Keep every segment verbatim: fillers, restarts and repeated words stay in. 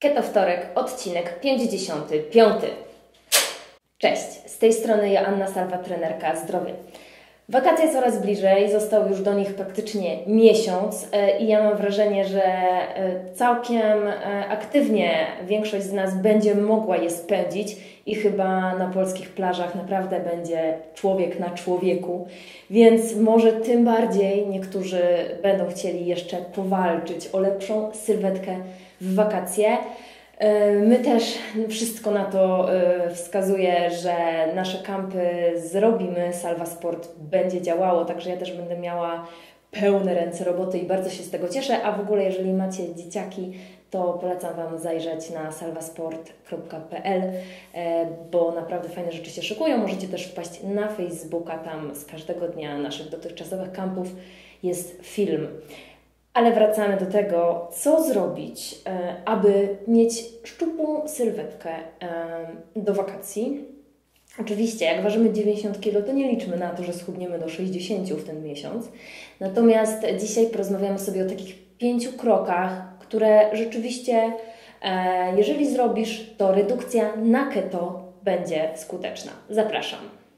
Keto Wtorek, odcinek pięćdziesiąty piąty. Cześć, z tej strony Joanna Salwa, trenerka zdrowia. Wakacje coraz bliżej, został już do nich praktycznie miesiąc i ja mam wrażenie, że całkiem aktywnie większość z nas będzie mogła je spędzić i chyba na polskich plażach naprawdę będzie człowiek na człowieku, więc może tym bardziej niektórzy będą chcieli jeszcze powalczyć o lepszą sylwetkę w wakacje. My też wszystko na to wskazuje, że nasze kampy zrobimy, Salva Sport będzie działało, także ja też będę miała pełne ręce roboty i bardzo się z tego cieszę, a w ogóle jeżeli macie dzieciaki, to polecam Wam zajrzeć na salvasport kropka p l, bo naprawdę fajne rzeczy się szykują. Możecie też wpaść na Facebooka, tam z każdego dnia naszych dotychczasowych kampów jest film. Ale wracamy do tego, co zrobić, aby mieć szczupłą sylwetkę do wakacji. Oczywiście, jak ważymy dziewięćdziesiąt kilo, to nie liczmy na to, że schudniemy do sześćdziesięciu w ten miesiąc. Natomiast dzisiaj porozmawiamy sobie o takich pięciu krokach, które rzeczywiście, jeżeli zrobisz, to redukcja na keto będzie skuteczna. Zapraszam.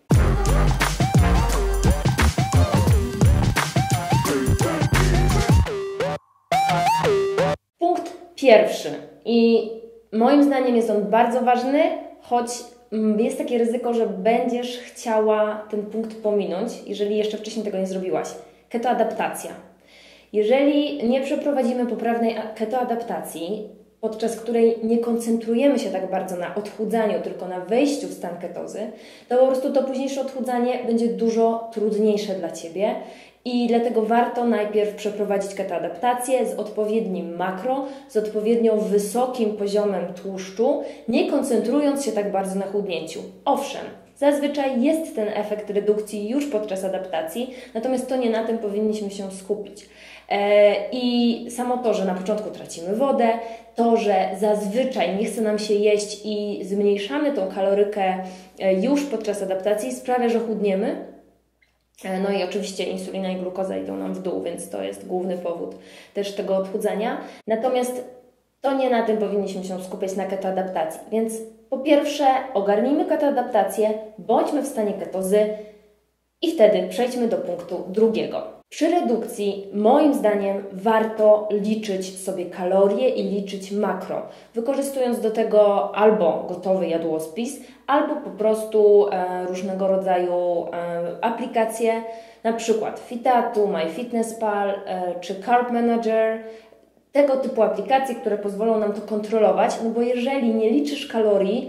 Punkt pierwszy i moim zdaniem jest on bardzo ważny, choć jest takie ryzyko, że będziesz chciała ten punkt pominąć, jeżeli jeszcze wcześniej tego nie zrobiłaś. Ketoadaptacja. Jeżeli nie przeprowadzimy poprawnej ketoadaptacji, podczas której nie koncentrujemy się tak bardzo na odchudzaniu, tylko na wejściu w stan ketozy, to po prostu to późniejsze odchudzanie będzie dużo trudniejsze dla Ciebie. I dlatego warto najpierw przeprowadzić ketoadaptację z odpowiednim makro, z odpowiednio wysokim poziomem tłuszczu, nie koncentrując się tak bardzo na chudnięciu. Owszem, zazwyczaj jest ten efekt redukcji już podczas adaptacji, natomiast to nie na tym powinniśmy się skupić. I samo to, że na początku tracimy wodę, to, że zazwyczaj nie chce nam się jeść i zmniejszamy tą kalorykę już podczas adaptacji, sprawia, że chudniemy. No i oczywiście insulina i glukoza idą nam w dół, więc to jest główny powód też tego odchudzania. Natomiast to nie na tym powinniśmy się skupiać na ketoadaptacji. Więc po pierwsze ogarnijmy ketoadaptację, bądźmy w stanie ketozy i wtedy przejdźmy do punktu drugiego. Przy redukcji moim zdaniem warto liczyć sobie kalorie i liczyć makro, wykorzystując do tego albo gotowy jadłospis, albo po prostu e, różnego rodzaju e, aplikacje, na przykład Fitatu, MyFitnessPal e, czy Carb Manager, tego typu aplikacje, które pozwolą nam to kontrolować, no bo jeżeli nie liczysz kalorii,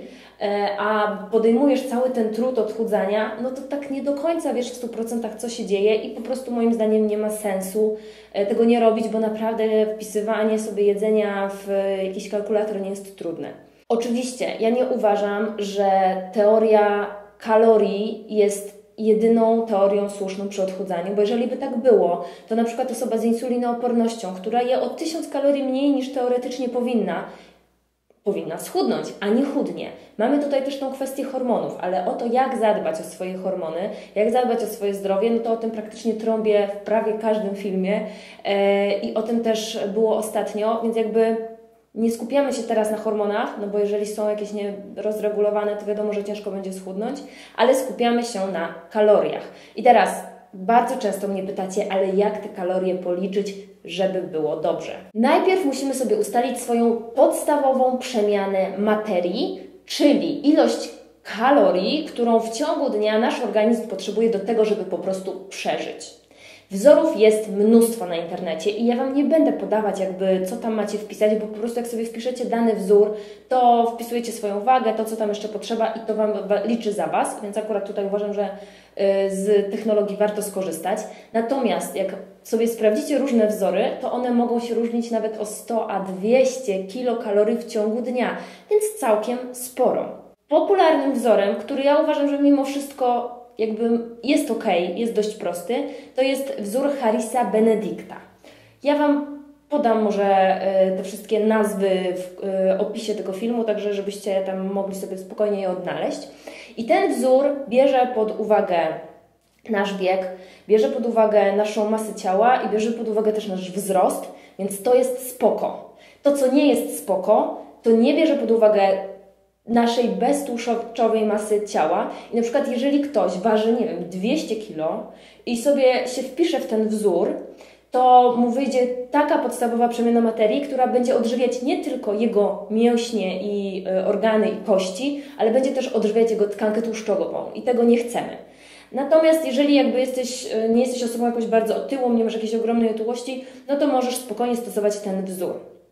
a podejmujesz cały ten trud odchudzania, no to tak nie do końca wiesz w stu procentach, co się dzieje i po prostu moim zdaniem nie ma sensu tego nie robić, bo naprawdę wpisywanie sobie jedzenia w jakiś kalkulator nie jest trudne. Oczywiście ja nie uważam, że teoria kalorii jest jedyną teorią słuszną przy odchudzaniu, bo jeżeli by tak było, to na przykład osoba z insulinoopornością, która je o tysiąc kalorii mniej niż teoretycznie powinna, powinna schudnąć, a nie chudnie. Mamy tutaj też tą kwestię hormonów, ale o to, jak zadbać o swoje hormony, jak zadbać o swoje zdrowie, no to o tym praktycznie trąbię w prawie każdym filmie e, i o tym też było ostatnio, więc jakby nie skupiamy się teraz na hormonach, no bo jeżeli są jakieś nierozregulowane, to wiadomo, że ciężko będzie schudnąć, ale skupiamy się na kaloriach. I teraz bardzo często mnie pytacie, ale jak te kalorie policzyć, żeby było dobrze? Najpierw musimy sobie ustalić swoją podstawową przemianę materii, czyli ilość kalorii, którą w ciągu dnia nasz organizm potrzebuje do tego, żeby po prostu przeżyć. Wzorów jest mnóstwo na internecie i ja Wam nie będę podawać jakby co tam macie wpisać, bo po prostu jak sobie wpiszecie dany wzór, to wpisujecie swoją wagę, to co tam jeszcze potrzeba i to Wam liczy za Was, więc akurat tutaj uważam, że z technologii warto skorzystać. Natomiast jak sobie sprawdzicie różne wzory, to one mogą się różnić nawet o sto a dwieście kilokalorii w ciągu dnia, więc całkiem sporo. Popularnym wzorem, który ja uważam, że mimo wszystko jakby jest ok, jest dość prosty, to jest wzór Harrisa Benedicta. Ja Wam podam może te wszystkie nazwy w opisie tego filmu, także żebyście tam mogli sobie spokojnie je odnaleźć. I ten wzór bierze pod uwagę nasz wiek, bierze pod uwagę naszą masę ciała i bierze pod uwagę też nasz wzrost, więc to jest spoko. To, co nie jest spoko, to nie bierze pod uwagę naszej beztłuszczowej masy ciała i na przykład jeżeli ktoś waży, nie wiem, dwieście kilo i sobie się wpisze w ten wzór, to mu wyjdzie taka podstawowa przemiana materii, która będzie odżywiać nie tylko jego mięśnie i y, organy i kości, ale będzie też odżywiać jego tkankę tłuszczową i tego nie chcemy. Natomiast jeżeli jakby jesteś, nie jesteś osobą jakoś bardzo otyłą, nie masz jakiejś ogromnej otyłości, no to możesz spokojnie stosować ten wzór.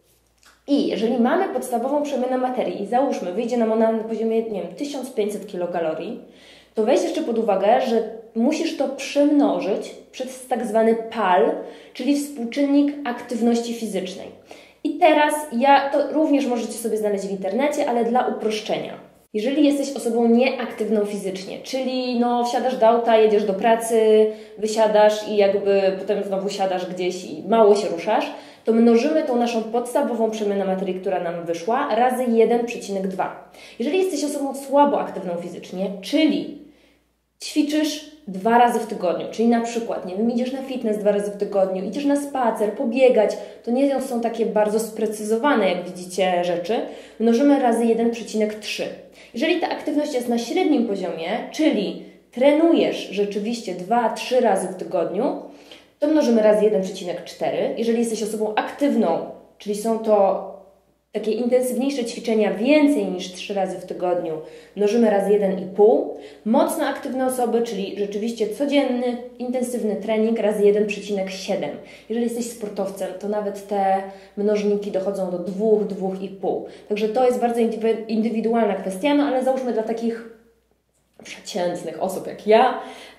I jeżeli mamy podstawową przemianę materii i załóżmy, wyjdzie nam ona na poziomie, nie wiem, tysiąc pięćset kilokalorii, to weź jeszcze pod uwagę, że musisz to przemnożyć przez tak zwany P A L, czyli współczynnik aktywności fizycznej. I teraz ja, to również możecie sobie znaleźć w internecie, ale dla uproszczenia. Jeżeli jesteś osobą nieaktywną fizycznie, czyli no wsiadasz do auta, jedziesz do pracy, wysiadasz i jakby potem znowu siadasz gdzieś i mało się ruszasz, to mnożymy tą naszą podstawową przemianę materii, która nam wyszła, razy jeden przecinek dwa. Jeżeli jesteś osobą słabo aktywną fizycznie, czyli ćwiczysz dwa razy w tygodniu, czyli na przykład, nie wiem, idziesz na fitness dwa razy w tygodniu, idziesz na spacer, pobiegać, to nie są takie bardzo sprecyzowane, jak widzicie, rzeczy, mnożymy razy jeden przecinek trzy. Jeżeli ta aktywność jest na średnim poziomie, czyli trenujesz rzeczywiście dwa trzy razy w tygodniu, to mnożymy razy jeden przecinek cztery. Jeżeli jesteś osobą aktywną, czyli są to takie intensywniejsze ćwiczenia więcej niż trzy razy w tygodniu, mnożymy razy jeden i pół. Mocno aktywne osoby, czyli rzeczywiście codzienny, intensywny trening razy jeden przecinek siedem. Jeżeli jesteś sportowcem, to nawet te mnożniki dochodzą do dwa, dwa i pół. Także to jest bardzo indywidualna kwestia, no ale załóżmy dla takich przeciętnych osób jak ja,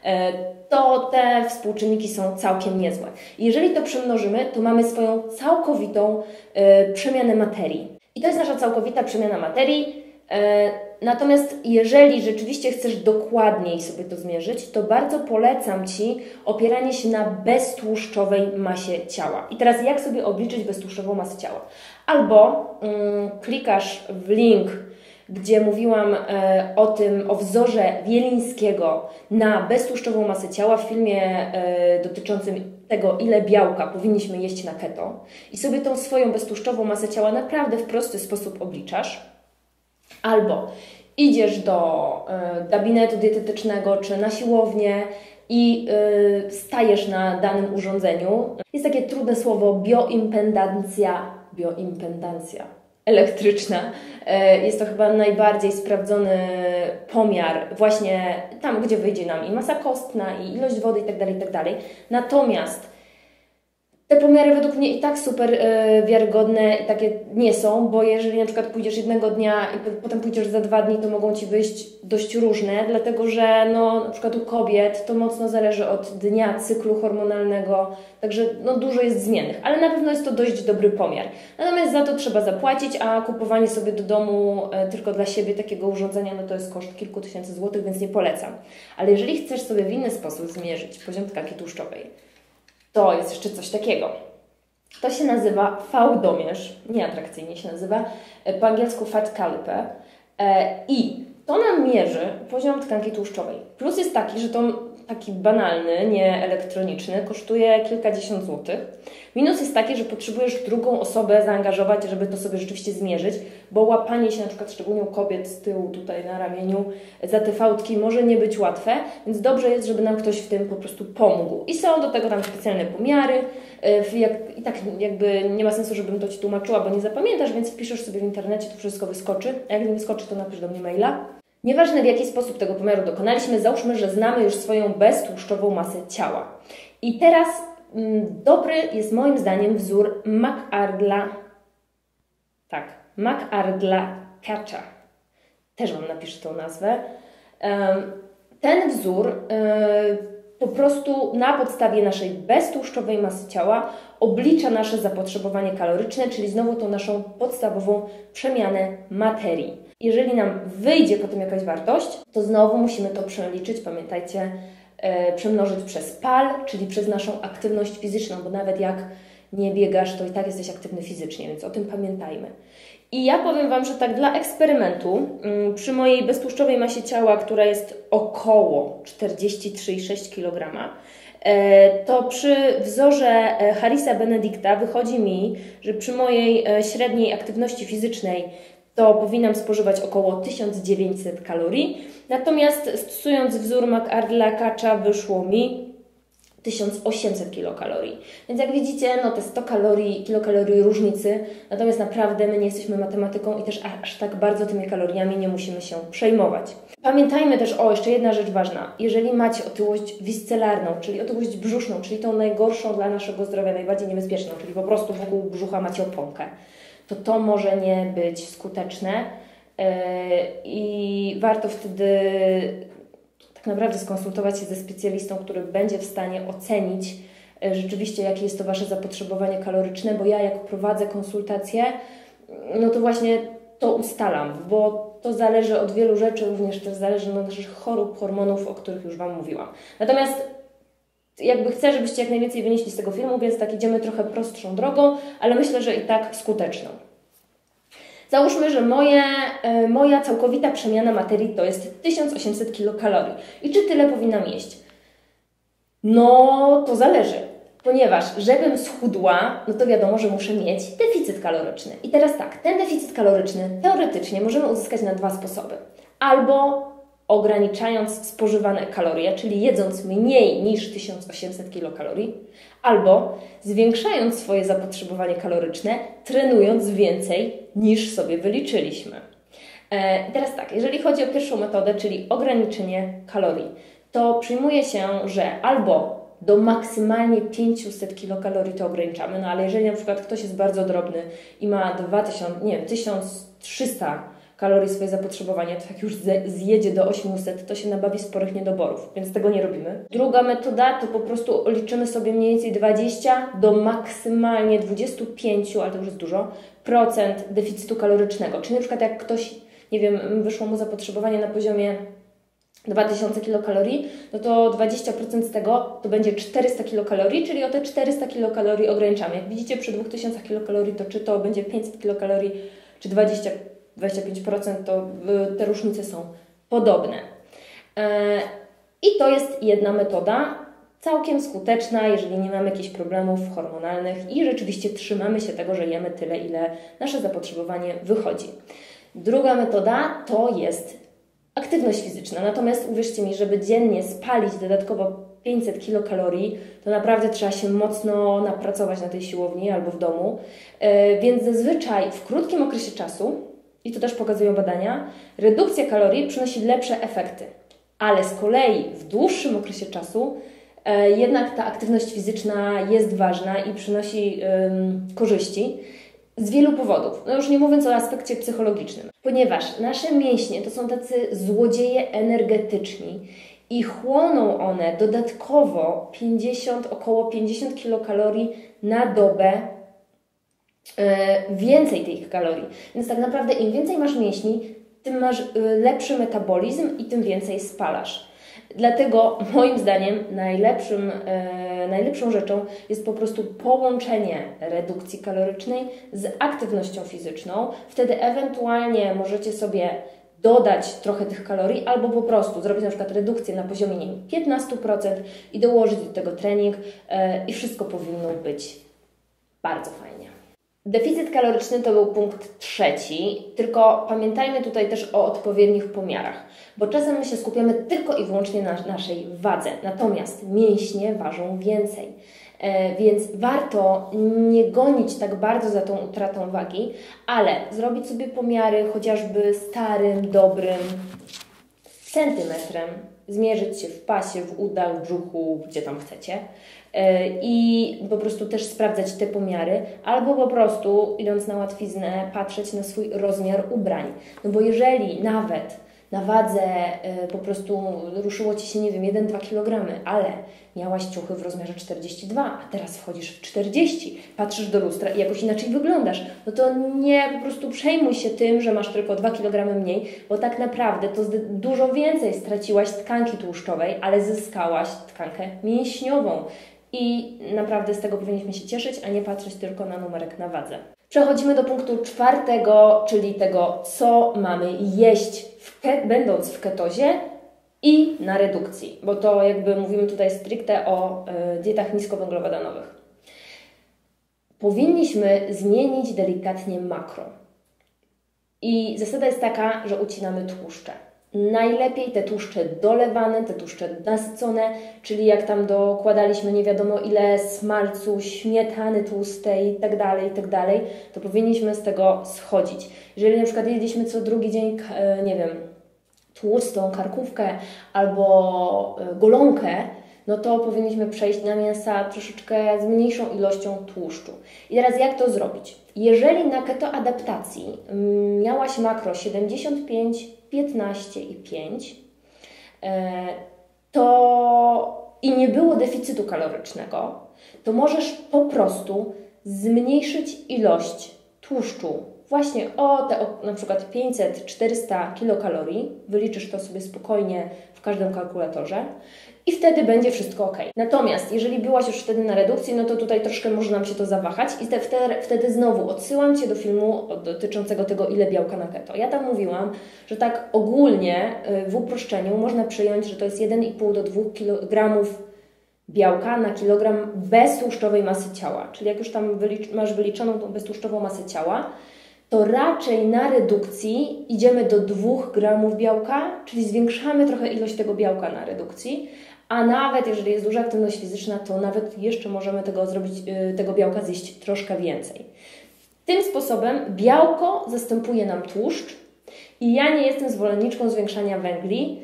to te współczynniki są całkiem niezłe. I jeżeli to przemnożymy, to mamy swoją całkowitą y, przemianę materii. I to jest nasza całkowita przemiana materii. Y, natomiast jeżeli rzeczywiście chcesz dokładniej sobie to zmierzyć, to bardzo polecam Ci opieranie się na beztłuszczowej masie ciała. I teraz jak sobie obliczyć beztłuszczową masę ciała? Albo y, klikasz w link, gdzie mówiłam e, o tym, o wzorze Wielińskiego na beztłuszczową masę ciała w filmie e, dotyczącym tego, ile białka powinniśmy jeść na keto i sobie tą swoją beztłuszczową masę ciała naprawdę w prosty sposób obliczasz. Albo idziesz do e, gabinetu dietetycznego czy na siłownię i e, stajesz na danym urządzeniu. Jest takie trudne słowo bioimpedancja, bioimpedancja. elektryczna. Jest to chyba najbardziej sprawdzony pomiar właśnie tam, gdzie wyjdzie nam i masa kostna, i ilość wody itd., itd. Natomiast te pomiary według mnie i tak super y, wiarygodne i takie nie są, bo jeżeli na przykład pójdziesz jednego dnia i potem pójdziesz za dwa dni, to mogą Ci wyjść dość różne, dlatego że no, na przykład u kobiet to mocno zależy od dnia cyklu hormonalnego, także no, dużo jest zmiennych, ale na pewno jest to dość dobry pomiar. Natomiast za to trzeba zapłacić, a kupowanie sobie do domu y, tylko dla siebie takiego urządzenia, no to jest koszt kilku tysięcy złotych, więc nie polecam. Ale jeżeli chcesz sobie w inny sposób zmierzyć poziom tkanki tłuszczowej, to jest jeszcze coś takiego. To się nazywa V-domierz, nieatrakcyjnie się nazywa, po angielsku fat caliper i to nam mierzy poziom tkanki tłuszczowej. Plus jest taki, że to taki banalny, nie elektroniczny, kosztuje kilkadziesiąt złotych. Minus jest taki, że potrzebujesz drugą osobę zaangażować, żeby to sobie rzeczywiście zmierzyć, bo łapanie się na przykład szczególnie u kobiet z tyłu tutaj na ramieniu za te fałdki może nie być łatwe, więc dobrze jest, żeby nam ktoś w tym po prostu pomógł. I są do tego tam specjalne pomiary. I tak jakby nie ma sensu, żebym to Ci tłumaczyła, bo nie zapamiętasz, więc wpiszesz sobie w internecie, to wszystko wyskoczy. A jak nie wyskoczy, to napisz do mnie maila. Nieważne w jaki sposób tego pomiaru dokonaliśmy, załóżmy, że znamy już swoją beztłuszczową masę ciała. I teraz mm, dobry jest moim zdaniem wzór McArdla. Tak, McArdla-Kacha. Też Wam napiszę tą nazwę. Um, ten wzór um, po prostu na podstawie naszej beztłuszczowej masy ciała oblicza nasze zapotrzebowanie kaloryczne, czyli znowu tą naszą podstawową przemianę materii. Jeżeli nam wyjdzie potem jakaś wartość, to znowu musimy to przeliczyć, pamiętajcie, e, przemnożyć przez P A L, czyli przez naszą aktywność fizyczną, bo nawet jak nie biegasz, to i tak jesteś aktywny fizycznie, więc o tym pamiętajmy. I ja powiem Wam, że tak dla eksperymentu, przy mojej beztłuszczowej masie ciała, która jest około czterdzieści trzy przecinek sześć kilograma, to przy wzorze Harrisa Benedicta wychodzi mi, że przy mojej średniej aktywności fizycznej to powinnam spożywać około tysiąc dziewięćset kalorii, natomiast stosując wzór McArdla-Kacha wyszło mi tysiąc osiemset kilokalorii. Więc jak widzicie, no te sto kalorii, kilokalorii różnicy, natomiast naprawdę my nie jesteśmy matematyką i też aż tak bardzo tymi kaloriami nie musimy się przejmować. Pamiętajmy też, o jeszcze jedna rzecz ważna, jeżeli macie otyłość wiscelarną, czyli otyłość brzuszną, czyli tą najgorszą dla naszego zdrowia, najbardziej niebezpieczną, czyli po prostu wokół brzucha macie oponkę, to to może nie być skuteczne yy, i warto wtedy tak naprawdę skonsultować się ze specjalistą, który będzie w stanie ocenić yy, rzeczywiście, jakie jest to Wasze zapotrzebowanie kaloryczne, bo ja jak prowadzę konsultacje, no to właśnie to ustalam, bo to zależy od wielu rzeczy, również też zależy od naszych chorób, hormonów, o których już Wam mówiłam. Natomiast jakby chcę, żebyście jak najwięcej wynieśli z tego filmu, więc tak idziemy trochę prostszą drogą, ale myślę, że i tak skuteczną. Załóżmy, że moje, y, moja całkowita przemiana materii to jest tysiąc osiemset kilokalorii. I czy tyle powinnam jeść? No, to zależy. Ponieważ, żebym schudła, no to wiadomo, że muszę mieć deficyt kaloryczny. I teraz tak, ten deficyt kaloryczny teoretycznie możemy uzyskać na dwa sposoby. Albo ograniczając spożywane kalorie, czyli jedząc mniej niż tysiąc osiemset kilokalorii, albo zwiększając swoje zapotrzebowanie kaloryczne, trenując więcej niż sobie wyliczyliśmy. I teraz tak, jeżeli chodzi o pierwszą metodę, czyli ograniczenie kalorii, to przyjmuje się, że albo do maksymalnie pięćset kilokalorii to ograniczamy, no ale jeżeli na przykład ktoś jest bardzo drobny i ma dwa tysiące, nie, tysiąc trzysta kalorii swoje zapotrzebowanie, to jak już zjedzie do osiemset, to się nabawi sporych niedoborów, więc tego nie robimy. Druga metoda to po prostu liczymy sobie mniej więcej dwadzieścia do maksymalnie dwudziestu pięciu, ale to już jest dużo, procent deficytu kalorycznego. Czyli na przykład jak ktoś, nie wiem, wyszło mu zapotrzebowanie na poziomie dwa tysiące kilokalorii, no to dwadzieścia procent z tego to będzie czterysta kilokalorii, czyli o te czterysta kilokalorii ograniczamy. Jak widzicie, przy dwóch tysiącach kilokalorii to czy to będzie pięćset kilokalorii, czy dwadzieścia, dwadzieścia pięć procent, to te różnice są podobne. I to jest jedna metoda, całkiem skuteczna, jeżeli nie mamy jakichś problemów hormonalnych i rzeczywiście trzymamy się tego, że jemy tyle, ile nasze zapotrzebowanie wychodzi. Druga metoda to jest aktywność fizyczna. Natomiast uwierzcie mi, żeby dziennie spalić dodatkowo pięćset kilokalorii, to naprawdę trzeba się mocno napracować na tej siłowni albo w domu. Yy, więc zazwyczaj w krótkim okresie czasu, i to też pokazują badania, redukcja kalorii przynosi lepsze efekty. Ale z kolei w dłuższym okresie czasu yy, jednak ta aktywność fizyczna jest ważna i przynosi yy, korzyści. Z wielu powodów, no już nie mówiąc o aspekcie psychologicznym, ponieważ nasze mięśnie to są tacy złodzieje energetyczni i chłoną one dodatkowo pięćdziesiąt, około pięćdziesiąt kilokalorii na dobę yy, więcej tych kalorii. Więc tak naprawdę im więcej masz mięśni, tym masz yy, lepszy metabolizm i tym więcej spalasz. Dlatego moim zdaniem najlepszym, e, najlepszą rzeczą jest po prostu połączenie redukcji kalorycznej z aktywnością fizyczną. Wtedy ewentualnie możecie sobie dodać trochę tych kalorii albo po prostu zrobić na przykład redukcję na poziomie nie wiem, piętnaście procent i dołożyć do tego trening e, i wszystko powinno być bardzo fajnie. Deficyt kaloryczny to był punkt trzeci, tylko pamiętajmy tutaj też o odpowiednich pomiarach, bo czasem my się skupiamy tylko i wyłącznie na naszej wadze, natomiast mięśnie ważą więcej, e, więc warto nie gonić tak bardzo za tą utratą wagi, ale zrobić sobie pomiary chociażby starym, dobrym centymetrem, zmierzyć się w pasie, w udach, w brzuchu, gdzie tam chcecie i po prostu też sprawdzać te pomiary, albo po prostu idąc na łatwiznę patrzeć na swój rozmiar ubrań. No bo jeżeli nawet na wadze po prostu ruszyło Ci się, nie wiem, jeden do dwóch kilogramów, ale miałaś ciuchy w rozmiarze czterdzieści dwa, a teraz wchodzisz w czterdzieści, patrzysz do lustra i jakoś inaczej wyglądasz, no to nie po prostu przejmuj się tym, że masz tylko dwa kilogramy mniej, bo tak naprawdę to dużo więcej straciłaś tkanki tłuszczowej, ale zyskałaś tkankę mięśniową. I naprawdę z tego powinniśmy się cieszyć, a nie patrzeć tylko na numerek na wadze. Przechodzimy do punktu czwartego, czyli tego, co mamy jeść w ke- będąc w ketozie i na redukcji, bo to jakby mówimy tutaj stricte o y, dietach niskowęglowodanowych. Powinniśmy zmienić delikatnie makro. I zasada jest taka, że ucinamy tłuszcze. Najlepiej te tłuszcze dolewane, te tłuszcze nasycone, czyli jak tam dokładaliśmy nie wiadomo ile smalcu, śmietany tłustej itd., itd., to powinniśmy z tego schodzić. Jeżeli na przykład jedliśmy co drugi dzień, nie wiem, tłustą karkówkę albo golonkę, no to powinniśmy przejść na mięsa troszeczkę z mniejszą ilością tłuszczu. I teraz jak to zrobić? Jeżeli na ketoadaptacji miałaś makro siedemdziesiąt pięć, piętnaście i pięć, to i nie było deficytu kalorycznego, to możesz po prostu zmniejszyć ilość tłuszczu właśnie o te o, na przykład pięćset czterysta kilokalorii, wyliczysz to sobie spokojnie w każdym kalkulatorze i wtedy będzie wszystko ok. Natomiast jeżeli byłaś już wtedy na redukcji, no to tutaj troszkę może nam się to zawahać i te, wtedy, wtedy znowu odsyłam Cię do filmu dotyczącego tego, ile białka na keto. Ja tam mówiłam, że tak ogólnie w uproszczeniu można przyjąć, że to jest jeden i pół do dwóch kilogramów białka na kilogram beztłuszczowej masy ciała. Czyli jak już tam wylicz, masz wyliczoną tą beztłuszczową masę ciała, to raczej na redukcji idziemy do dwóch gramów białka, czyli zwiększamy trochę ilość tego białka na redukcji, a nawet jeżeli jest duża aktywność fizyczna, to nawet jeszcze możemy tego zrobić, tego białka zjeść troszkę więcej. Tym sposobem białko zastępuje nam tłuszcz i ja nie jestem zwolenniczką zwiększania węgli,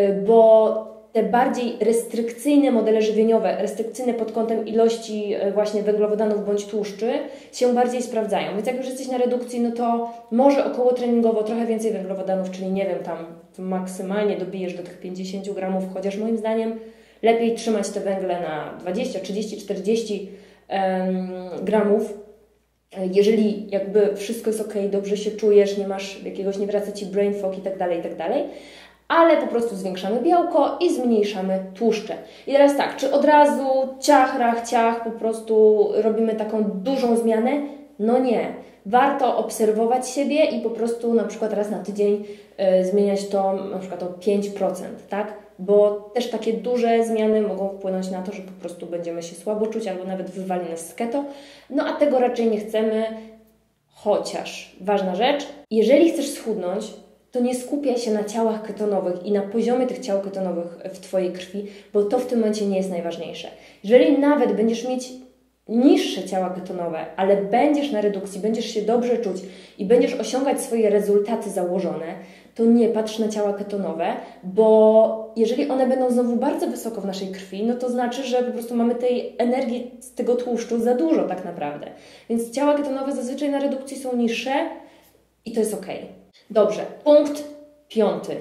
bo te bardziej restrykcyjne modele żywieniowe, restrykcyjne pod kątem ilości właśnie węglowodanów bądź tłuszczy się bardziej sprawdzają. Więc jak już jesteś na redukcji, no to może około treningowo trochę więcej węglowodanów, czyli nie wiem, tam maksymalnie dobijesz do tych pięćdziesięciu gramów, chociaż moim zdaniem lepiej trzymać te węgle na dwadzieścia, trzydzieści, czterdzieści gramów. Jeżeli jakby wszystko jest ok, dobrze się czujesz, nie masz jakiegoś, nie wraca Ci brain fog i tak dalej, i tak dalej, ale po prostu zwiększamy białko i zmniejszamy tłuszcze. I teraz tak, czy od razu ciach, rach, ciach, po prostu robimy taką dużą zmianę? No nie. Warto obserwować siebie i po prostu na przykład raz na tydzień y, zmieniać to na przykład o pięć procent, tak? Bo też takie duże zmiany mogą wpłynąć na to, że po prostu będziemy się słabo czuć albo nawet wywali nas z keto. No a tego raczej nie chcemy, chociaż ważna rzecz, jeżeli chcesz schudnąć, to nie skupiaj się na ciałach ketonowych i na poziomie tych ciał ketonowych w Twojej krwi, bo to w tym momencie nie jest najważniejsze. Jeżeli nawet będziesz mieć niższe ciała ketonowe, ale będziesz na redukcji, będziesz się dobrze czuć i będziesz osiągać swoje rezultaty założone, to nie patrz na ciała ketonowe, bo jeżeli one będą znowu bardzo wysoko w naszej krwi, no to znaczy, że po prostu mamy tej energii z tego tłuszczu za dużo tak naprawdę. Więc ciała ketonowe zazwyczaj na redukcji są niższe i to jest ok. Dobrze, punkt piąty.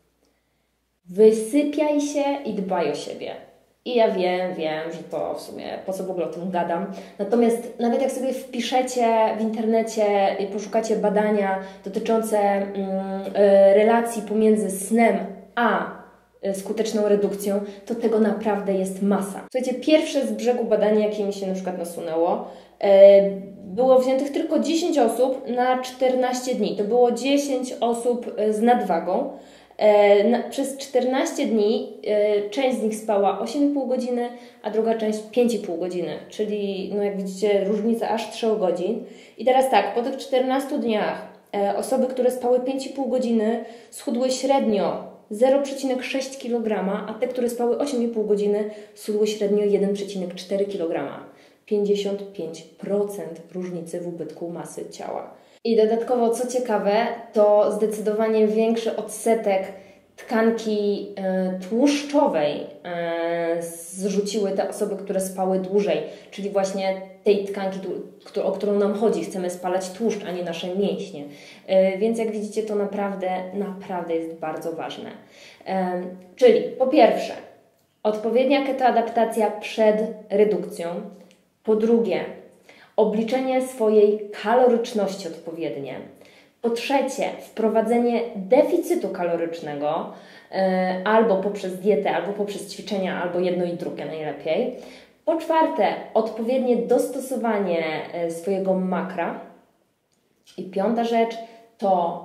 Wysypiaj się i dbaj o siebie. I ja wiem, wiem, że to w sumie po co w ogóle o tym gadam. Natomiast nawet jak sobie wpiszecie w internecie i poszukacie badania dotyczące mm, relacji pomiędzy snem a skuteczną redukcją, to tego naprawdę jest masa. Słuchajcie, pierwsze z brzegu badanie, jakie mi się na przykład nasunęło, było wziętych tylko dziesięć osób na czternaście dni. To było dziesięć osób z nadwagą. Przez czternaście dni część z nich spała osiem i pół godziny, a druga część pięć i pół godziny, czyli no jak widzicie różnica aż trzy godzin. I teraz tak, po tych czternastu dniach osoby, które spały pięć i pół godziny schudły średnio zero przecinek sześć kilograma, a te, które spały osiem i pół godziny schudły średnio jeden przecinek cztery kilograma. pięćdziesiąt pięć procent różnicy w ubytku masy ciała. I dodatkowo, co ciekawe, to zdecydowanie większy odsetek tkanki e, tłuszczowej e, zrzuciły te osoby, które spały dłużej, czyli właśnie tej tkanki, tu, o którą nam chodzi. Chcemy spalać tłuszcz, a nie nasze mięśnie. E, więc jak widzicie, to naprawdę, naprawdę jest bardzo ważne. E, czyli po pierwsze, odpowiednia ketoadaptacja przed redukcją. Po drugie, obliczenie swojej kaloryczności odpowiednie. Po trzecie, wprowadzenie deficytu kalorycznego yy, albo poprzez dietę, albo poprzez ćwiczenia, albo jedno i drugie najlepiej. Po czwarte, odpowiednie dostosowanie swojego makra. I piąta rzecz to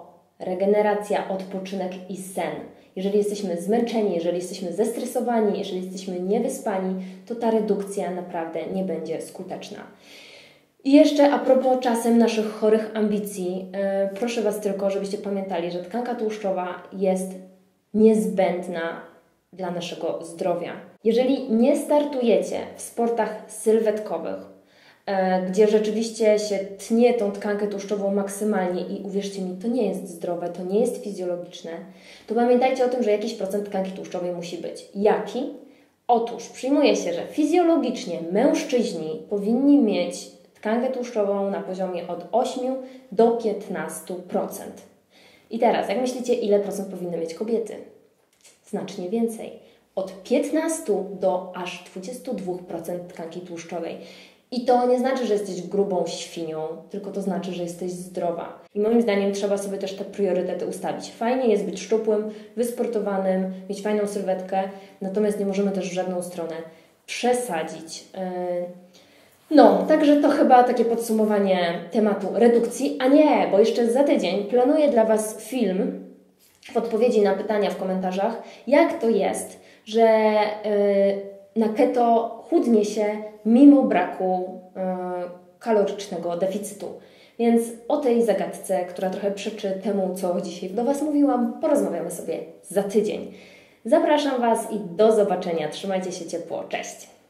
regeneracja, odpoczynek i sen. Jeżeli jesteśmy zmęczeni, jeżeli jesteśmy zestresowani, jeżeli jesteśmy niewyspani, to ta redukcja naprawdę nie będzie skuteczna. I jeszcze a propos czasem naszych chorych ambicji, yy, proszę Was tylko, żebyście pamiętali, że tkanka tłuszczowa jest niezbędna dla naszego zdrowia. Jeżeli nie startujecie w sportach sylwetkowych, yy, gdzie rzeczywiście się tnie tą tkankę tłuszczową maksymalnie i uwierzcie mi, to nie jest zdrowe, to nie jest fizjologiczne, to pamiętajcie o tym, że jakiś procent tkanki tłuszczowej musi być. Jaki? Otóż przyjmuje się, że fizjologicznie mężczyźni powinni mieć tkankę tłuszczową na poziomie od ośmiu do piętnastu procent. I teraz, jak myślicie, ile procent powinny mieć kobiety? Znacznie więcej. Od piętnastu do aż dwudziestu dwóch procent tkanki tłuszczowej. I to nie znaczy, że jesteś grubą świnią, tylko to znaczy, że jesteś zdrowa. I moim zdaniem trzeba sobie też te priorytety ustawić. Fajnie jest być szczupłym, wysportowanym, mieć fajną sylwetkę, natomiast nie możemy też w żadną stronę przesadzić. No, także to chyba takie podsumowanie tematu redukcji. A nie, bo jeszcze za tydzień planuję dla Was film w odpowiedzi na pytania w komentarzach, jak to jest, że yy, na keto chudnie się mimo braku yy, kalorycznego deficytu. Więc o tej zagadce, która trochę przeczy temu, co dzisiaj do Was mówiłam, porozmawiamy sobie za tydzień. Zapraszam Was i do zobaczenia. Trzymajcie się ciepło. Cześć!